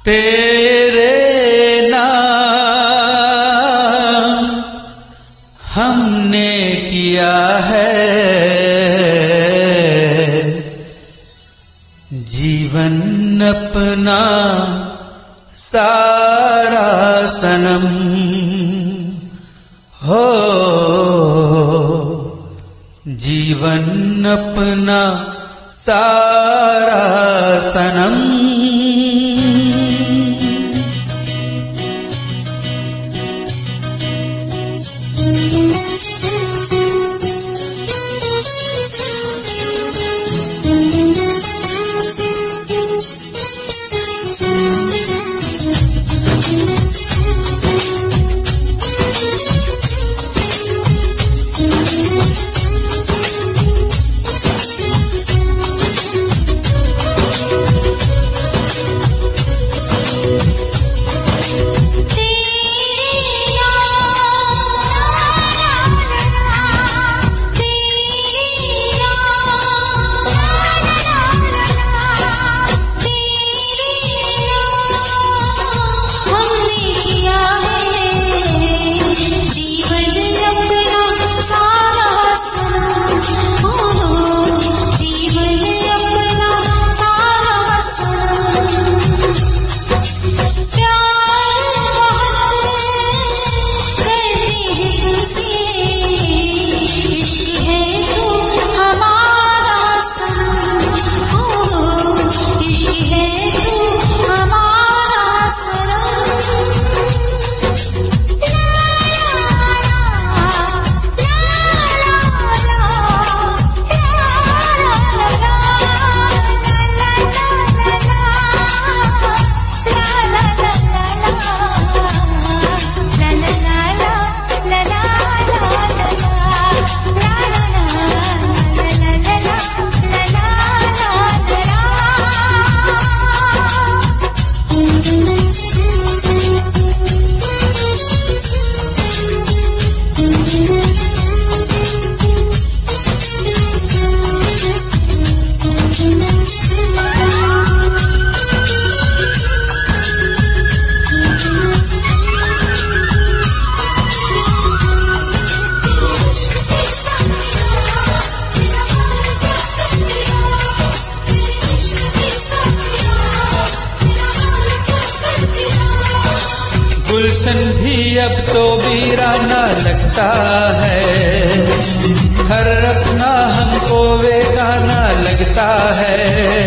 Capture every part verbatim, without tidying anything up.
तेरे नाम हमने किया है जीवन अपना सारा सनम हो, जीवन अपना सारा सनम। गुलशन भी अब तो वीराना लगता है, हर अपना हमको बेगाना लगता है।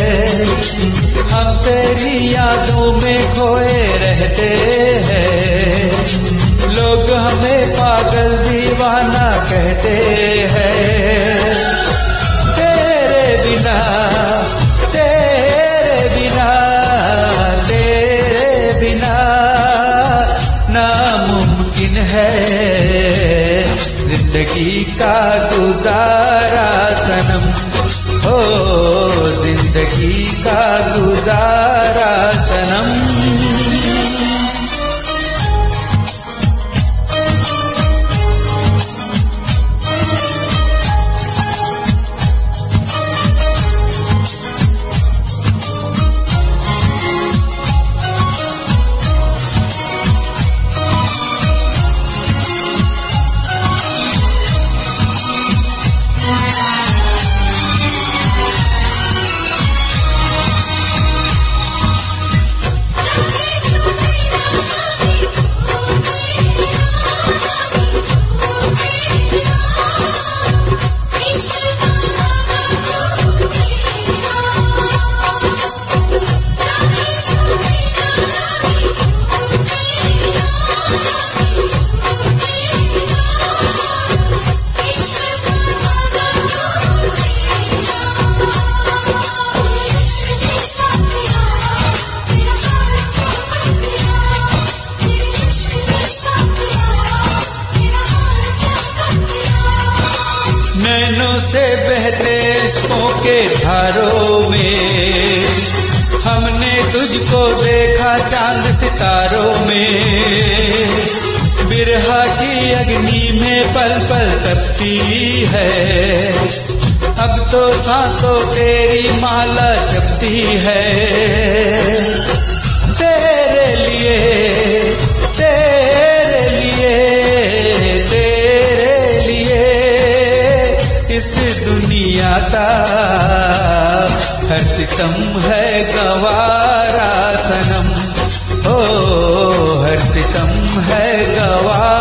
हम तेरी यादों में खोए रहते हैं, लोग हमें पागल दीवाना कहते हैं। तेरे बिना तेरे बिना तेरे बिना नामुमकिन है जिंदगी का गुजारा सनम हो, जिंदगी का गुजारा सनम। नैनों से बहते इश्कों के धारों में हमने तुझको देखा चांद सितारों में। बिरहा की अग्नि में पल पल तपती है, अब तो सांसों तेरी माला जपती है। सितम है गवारा सनम, ओ हर सितम है गवारा।